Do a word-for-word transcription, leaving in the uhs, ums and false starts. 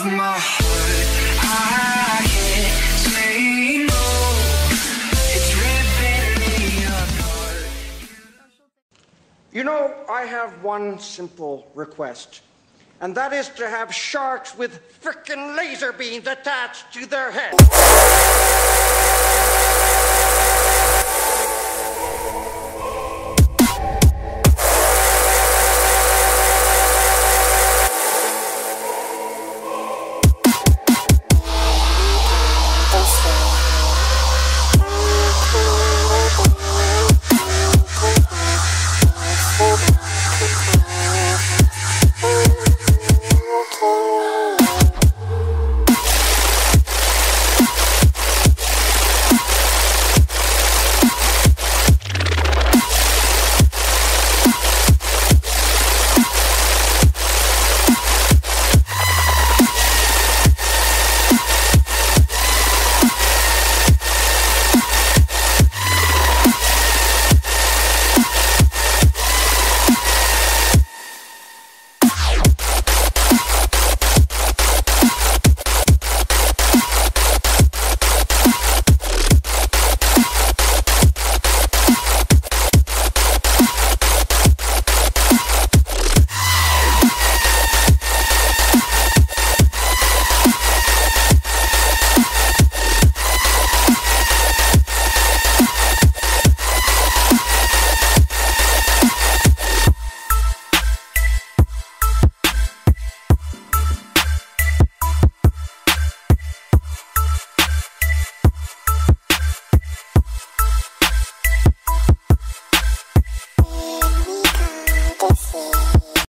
my heart, I can't say no. It's ripping me apart. You know, I have one simple request, and that is to have sharks with frickin' laser beams attached to their heads.